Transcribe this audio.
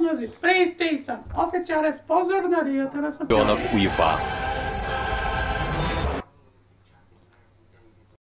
PlayStation, oficiale sponsor da Dio, te lo sapevo. Uiva.